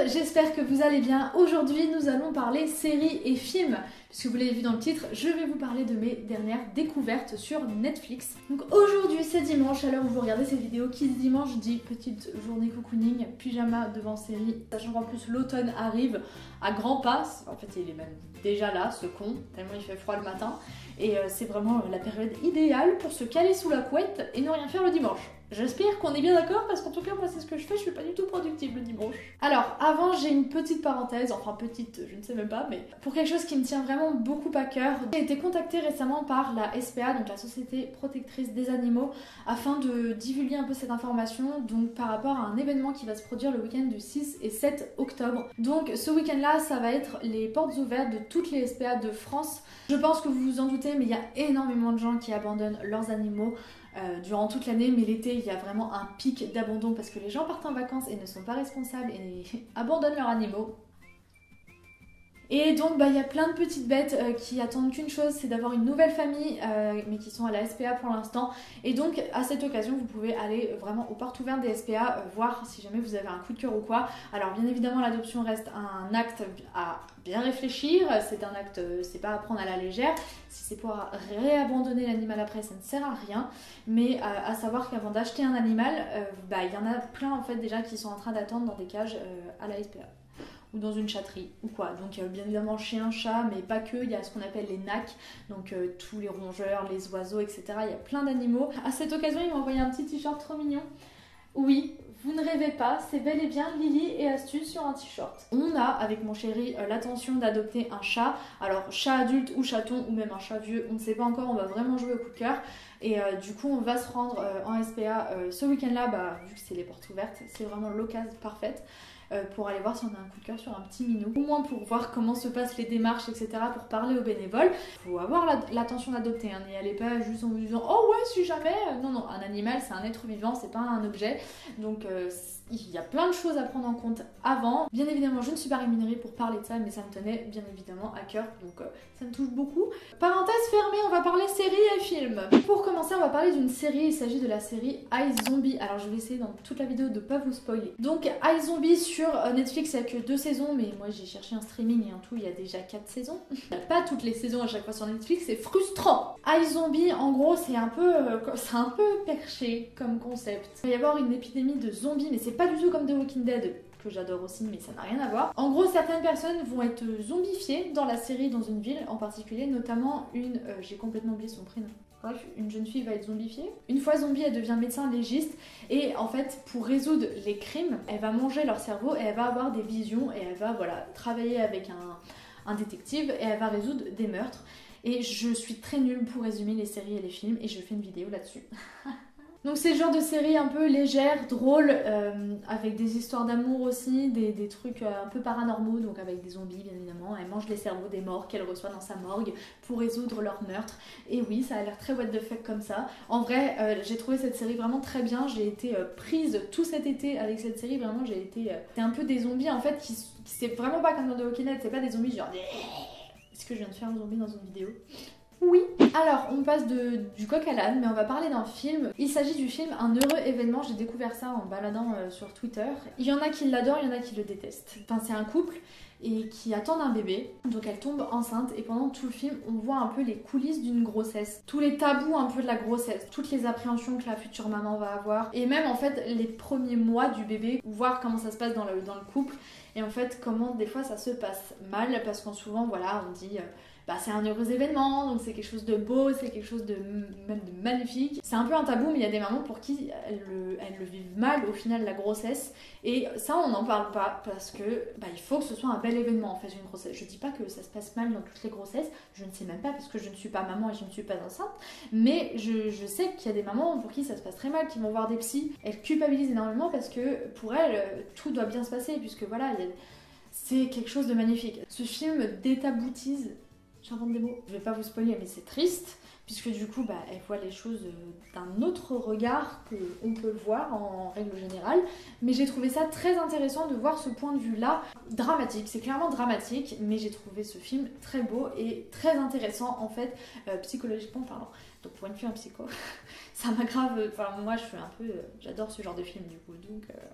j'espère que vous allez bien. Aujourd'hui, nous allons parler séries et films. Puisque vous l'avez vu dans le titre, je vais vous parler de mes dernières découvertes sur Netflix. Donc aujourd'hui, c'est dimanche, à l'heure où vous regardez cette vidéo, qui dit dimanche dit petite journée cocooning, pyjama devant série. Sachant qu'en plus l'automne arrive à grands pas. En fait, il est même déjà là, ce con, tellement il fait froid le matin. Et c'est vraiment la période idéale pour se caler sous la couette et ne rien faire le dimanche. J'espère qu'on est bien d'accord parce qu'en tout cas moi c'est ce que je fais, je suis pas du tout productive le dimanche. Alors avant j'ai une petite parenthèse, enfin petite je ne sais même pas, mais pour quelque chose qui me tient vraiment beaucoup à cœur. J'ai été contactée récemment par la SPA, donc la Société Protectrice des Animaux, afin de divulguer un peu cette information, donc par rapport à un événement qui va se produire le week-end du 6 et 7 octobre. Donc ce week-end là ça va être les portes ouvertes de toutes les SPA de France. Je pense que vous vous en doutez mais il y a énormément de gens qui abandonnent leurs animaux durant toute l'année, mais l'été il y a vraiment un pic d'abandon parce que les gens partent en vacances et ne sont pas responsables et abandonnent leurs animaux. Et donc il y a plein de petites bêtes qui attendent qu'une chose, c'est d'avoir une nouvelle famille, mais qui sont à la SPA pour l'instant. Et donc à cette occasion vous pouvez aller vraiment aux portes ouvertes des SPA, voir si jamais vous avez un coup de cœur ou quoi. Alors bien évidemment l'adoption reste un acte à bien réfléchir, c'est un acte, c'est pas à prendre à la légère. Si c'est pour réabandonner l'animal après, ça ne sert à rien. Mais à savoir qu'avant d'acheter un animal, il y en a plein en fait déjà qui sont en train d'attendre dans des cages à la SPA. Ou dans une chatterie, ou quoi. Donc bien évidemment chien, chat, mais pas que, il y a ce qu'on appelle les nacs, donc tous les rongeurs, les oiseaux, etc. Il y a plein d'animaux. À cette occasion, il m'a envoyé un petit t-shirt trop mignon. Oui, vous ne rêvez pas, c'est bel et bien Lily et Astuce sur un t-shirt. On a, avec mon chéri, l'intention d'adopter un chat. Alors chat adulte ou chaton, ou même un chat vieux, on ne sait pas encore, on va vraiment jouer au coup de cœur. Et du coup, on va se rendre en SPA ce week-end-là, vu que c'est les portes ouvertes, c'est vraiment l'occasion parfaite. Pour aller voir si on a un coup de cœur sur un petit minou, au moins pour voir comment se passent les démarches, etc., pour parler aux bénévoles. Il faut avoir l'attention d'adopter, hein. N'y allez pas juste en vous disant « Oh ouais, si jamais !» Non, non, un animal, c'est un être vivant, c'est pas un objet. Donc il y a plein de choses à prendre en compte avant. Bien évidemment, je ne suis pas rémunérée pour parler de ça, mais ça me tenait bien évidemment à cœur, donc ça me touche beaucoup. Parenthèse fermée, on va parler séries et films. Pour commencer, on va parler d'une série, il s'agit de la série iZombie. Alors je vais essayer dans toute la vidéo de pas vous spoiler. Donc iZombie sur Netflix, il n'y a que 2 saisons, mais moi j'ai cherché un streaming et en tout il y a déjà 4 saisons. Il n'y a pas toutes les saisons à chaque fois sur Netflix, c'est frustrant. iZombie, en gros, c'est un peu perché comme concept. Il va y avoir une épidémie de zombies, mais c'est pas du tout comme The Walking Dead, que j'adore aussi, mais ça n'a rien à voir. En gros, certaines personnes vont être zombifiées dans la série, dans une ville en particulier, notamment une, j'ai complètement oublié son prénom. Bref, une jeune fille va être zombifiée. Une fois zombie, elle devient médecin légiste et en fait, pour résoudre les crimes, elle va manger leur cerveau et elle va avoir des visions et elle va travailler avec un détective et elle va résoudre des meurtres. Et je suis très nulle pour résumer les séries et les films et je fais une vidéo là-dessus. Donc c'est le genre de série un peu légère, drôle, avec des histoires d'amour aussi, des trucs un peu paranormaux, donc avec des zombies bien évidemment. Elle mange les cerveaux des morts qu'elle reçoit dans sa morgue pour résoudre leur meurtre. Et oui, ça a l'air très what the fuck comme ça. En vrai, j'ai trouvé cette série vraiment très bien. J'ai été prise tout cet été avec cette série, vraiment j'ai été... c'est un peu des zombies en fait qui c'est vraiment pas comme dans The Walking Dead, c'est pas des zombies genre... Est-ce que je viens de faire un zombie dans une vidéo ? Oui. Alors, on passe du coq à l'âne, mais on va parler d'un film. Il s'agit du film Un heureux événement. J'ai découvert ça en baladant sur Twitter. Il y en a qui l'adorent, il y en a qui le détestent. Enfin, c'est un couple et qui attendent un bébé. Donc elle tombe enceinte et pendant tout le film, on voit un peu les coulisses d'une grossesse. Tous les tabous un peu de la grossesse. Toutes les appréhensions que la future maman va avoir. Et même en fait, les premiers mois du bébé. Voir comment ça se passe dans le couple. Et en fait, comment des fois ça se passe mal. Parce qu'en souvent, voilà, on dit... c'est un heureux événement, donc c'est quelque chose de beau, c'est quelque chose même de magnifique. C'est un peu un tabou, mais il y a des mamans pour qui elles le vivent mal au final, la grossesse. Et ça, on n'en parle pas parce que il faut que ce soit un bel événement en fait, une grossesse. Je dis pas que ça se passe mal dans toutes les grossesses, je ne sais même pas parce que je ne suis pas maman et je ne suis pas enceinte. Mais je sais qu'il y a des mamans pour qui ça se passe très mal, qui vont voir des psys. Elles culpabilisent énormément parce que pour elles, tout doit bien se passer, puisque voilà, c'est quelque chose de magnifique. Ce film détaboutise. J'invente des mots. Je vais pas vous spoiler, mais c'est triste, puisque du coup, elle voit les choses d'un autre regard qu'on peut le voir en règle générale. Mais j'ai trouvé ça très intéressant de voir ce point de vue-là. Dramatique, c'est clairement dramatique, mais j'ai trouvé ce film très beau et très intéressant, en fait, psychologiquement parlant. Donc pour une fille en psycho, ça m'a grave... Enfin, moi, je suis un peu... j'adore ce genre de film, du coup, donc...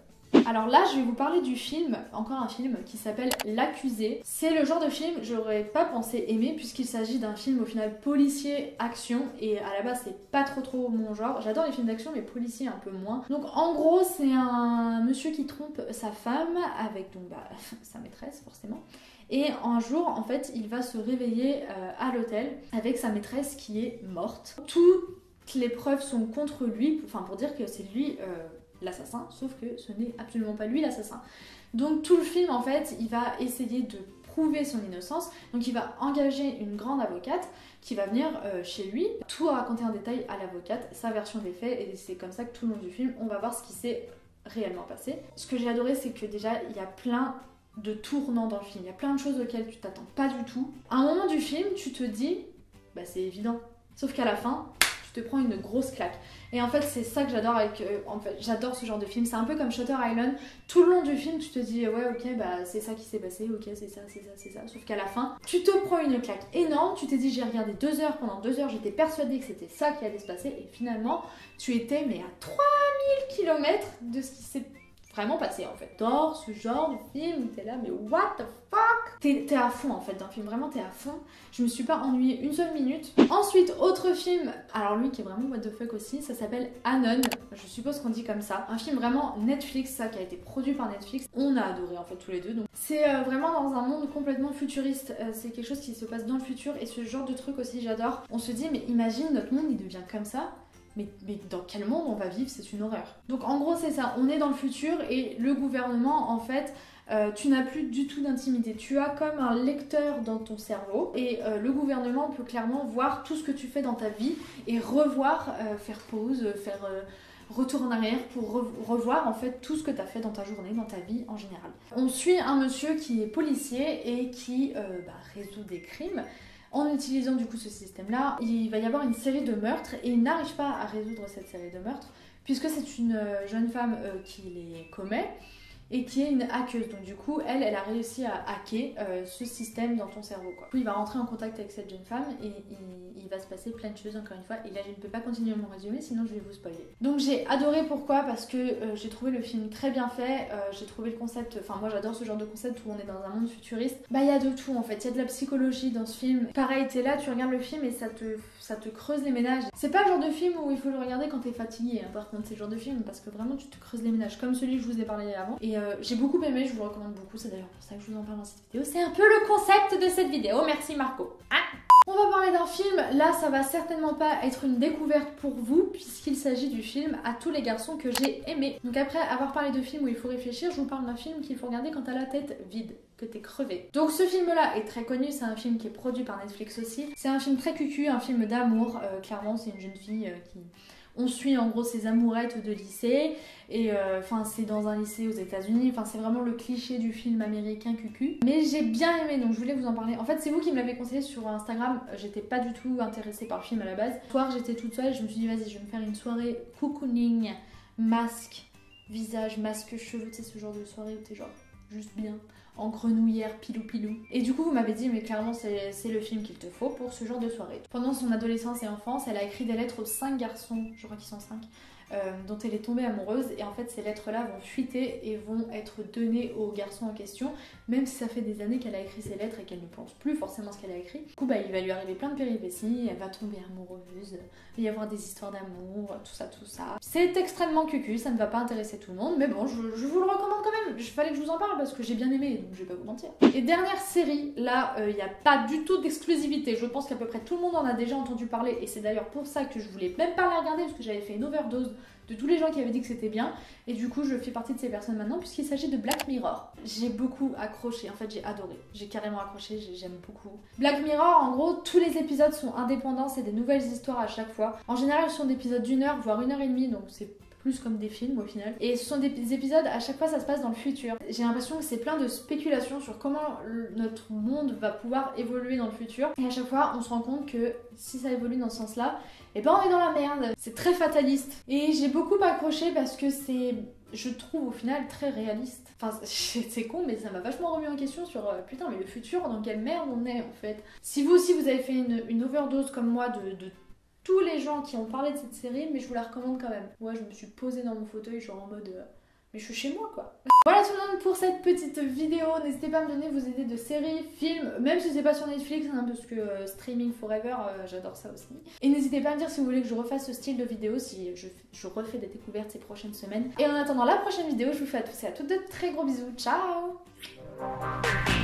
Alors là, je vais vous parler du film, encore un film qui s'appelle L'Accusé. C'est le genre de film que j'aurais pas pensé aimer puisqu'il s'agit d'un film au final policier action et à la base c'est pas trop mon genre. J'adore les films d'action mais policier un peu moins. Donc en gros c'est un monsieur qui trompe sa femme avec donc sa maîtresse forcément. Et un jour, en fait, il va se réveiller à l'hôtel avec sa maîtresse qui est morte. Toutes les preuves sont contre lui, enfin pour dire que c'est lui l'assassin, sauf que ce n'est absolument pas lui l'assassin. Donc tout le film, en fait, il va essayer de prouver son innocence. Donc il va engager une grande avocate qui va venir chez lui, tout raconter en détail à l'avocate, sa version des faits, et c'est comme ça que tout le long du film, on va voir ce qui s'est réellement passé. Ce que j'ai adoré, c'est que déjà, il y a plein de tournants dans le film. Il y a plein de choses auxquelles tu t'attends pas du tout. À un moment du film, tu te dis, bah c'est évident. Sauf qu'à la fin, tu te prends une grosse claque. Et en fait, c'est ça que j'adore avec... en fait, j'adore ce genre de film. C'est un peu comme Shutter Island. Tout le long du film, tu te dis, ouais, ok, bah c'est ça qui s'est passé, ok, c'est ça. Sauf qu'à la fin, tu te prends une claque énorme. Tu t'es dit, j'ai regardé 2 heures. Pendant 2 heures, j'étais persuadée que c'était ça qui allait se passer. Et finalement, tu étais mais à 3000 km de ce qui s'est vraiment passé en fait. J'adore ce genre de film où t'es là mais what the fuck. T'es à fond en fait dans le film, vraiment t'es à fond. Je me suis pas ennuyée une seule minute. Ensuite, autre film, alors lui qui est vraiment what the fuck aussi, ça s'appelle Anon, je suppose qu'on dit comme ça. Un film vraiment Netflix, ça qui a été produit par Netflix. On a adoré en fait tous les deux. Donc c'est vraiment dans un monde complètement futuriste, c'est quelque chose qui se passe dans le futur et ce genre de truc aussi j'adore. On se dit mais imagine notre monde il devient comme ça. Mais dans quel monde on va vivre, c'est une horreur. Donc en gros c'est ça, on est dans le futur et le gouvernement en fait, tu n'as plus du tout d'intimité. Tu as comme un lecteur dans ton cerveau et le gouvernement peut clairement voir tout ce que tu fais dans ta vie et revoir, faire pause, faire retour en arrière pour revoir en fait tout ce que tu as fait dans ta journée, dans ta vie en général. On suit un monsieur qui est policier et qui résout des crimes. En utilisant du coup ce système-là, il va y avoir une série de meurtres et il n'arrive pas à résoudre cette série de meurtres puisque c'est une jeune femme qui les commet et qui est une hackeuse. Donc du coup, elle a réussi à hacker ce système dans ton cerveau, quoi. Du coup, il va rentrer en contact avec cette jeune femme et il va se passer plein de choses encore une fois. Et là, je ne peux pas continuer mon résumé, sinon je vais vous spoiler. Donc j'ai adoré, pourquoi? Parce que j'ai trouvé le film très bien fait, j'ai trouvé le concept, enfin moi j'adore ce genre de concept où on est dans un monde futuriste. Bah il y a de tout en fait, il y a de la psychologie dans ce film. Pareil, t'es là, tu regardes le film et ça te creuse les ménages. C'est pas le genre de film où il faut le regarder quand t'es fatigué, hein. Par contre c'est le genre de film parce que vraiment tu te creuses les ménages, comme celui que je vous ai parlé avant. Et j'ai beaucoup aimé, je vous le recommande beaucoup, c'est d'ailleurs pour ça que je vous en parle dans cette vidéo. C'est un peu le concept de cette vidéo, merci Marco. On va parler d'un film, là ça va certainement pas être une découverte pour vous puisqu'il s'agit du film À tous les garçons que j'ai aimé. Donc après avoir parlé de film où il faut réfléchir, je vous parle d'un film qu'il faut regarder quand t'as la tête vide, que t'es crevé. Donc ce film là est très connu, c'est un film qui est produit par Netflix aussi. C'est un film très cucu, un film d'amour, clairement c'est une jeune fille qui... On suit en gros ses amourettes de lycée et c'est dans un lycée aux États-Unis. Enfin, c'est vraiment le cliché du film américain cucu. Mais j'ai bien aimé, donc je voulais vous en parler. En fait, c'est vous qui me l'avez conseillé sur Instagram. J'étais pas du tout intéressée par le film à la base. Ce soir, j'étais toute seule. Je me suis dit, vas-y, je vais me faire une soirée cocooning, masque, visage, masque, cheveux. Tu sais, ce genre de soirée où t'es genre juste bien, en grenouillère, pilou. Et du coup, vous m'avez dit, mais clairement, c'est le film qu'il te faut pour ce genre de soirée. Pendant son adolescence et enfance, elle a écrit des lettres aux 5 garçons, je crois qu'ils sont 5, dont elle est tombée amoureuse. Et en fait, ces lettres-là vont fuiter et vont être données aux garçons en question, même si ça fait des années qu'elle a écrit ces lettres et qu'elle ne pense plus forcément ce qu'elle a écrit. Du coup, il va lui arriver plein de péripéties, elle va tomber amoureuse, il va y avoir des histoires d'amour, tout ça. C'est extrêmement cucu, ça ne va pas intéresser tout le monde, mais bon, je vous le recommande quand même. Il fallait que je vous en parle parce que j'ai bien aimé, donc je vais pas vous mentir. Et dernière série, là, il n'y a pas du tout d'exclusivité. Je pense qu'à peu près tout le monde en a déjà entendu parler et c'est d'ailleurs pour ça que je voulais même pas la regarder parce que j'avais fait une overdose de tous les gens qui avaient dit que c'était bien et du coup je fais partie de ces personnes maintenant puisqu'il s'agit de Black Mirror. J'ai beaucoup accroché, en fait j'ai adoré, j'ai carrément accroché, j'aime beaucoup. Black Mirror, en gros tous les épisodes sont indépendants, c'est des nouvelles histoires à chaque fois. En général ce sont des épisodes d'1 heure voire 1 heure et demie, donc c'est plus comme des films au final. Et ce sont des épisodes, à chaque fois ça se passe dans le futur. J'ai l'impression que c'est plein de spéculations sur comment notre monde va pouvoir évoluer dans le futur. Et à chaque fois on se rend compte que si ça évolue dans ce sens-là, et on est dans la merde. C'est très fataliste. Et j'ai beaucoup accroché parce que c'est, je trouve au final très réaliste. Enfin c'est con mais ça m'a vachement remis en question sur putain mais le futur, dans quelle merde on est en fait. Si vous aussi vous avez fait une overdose comme moi de tous les gens qui ont parlé de cette série, mais je vous la recommande quand même. Moi je me suis posée dans mon fauteuil genre en mode mais je suis chez moi quoi. Voilà tout le monde pour cette petite vidéo. N'hésitez pas à me donner vos idées de séries, films, même si c'est pas sur Netflix, hein, parce que streaming forever, j'adore ça aussi. Et n'hésitez pas à me dire si vous voulez que je refasse ce style de vidéo, si je refais des découvertes ces prochaines semaines. Et en attendant la prochaine vidéo, je vous fais à tous et à toutes de très gros bisous. Ciao!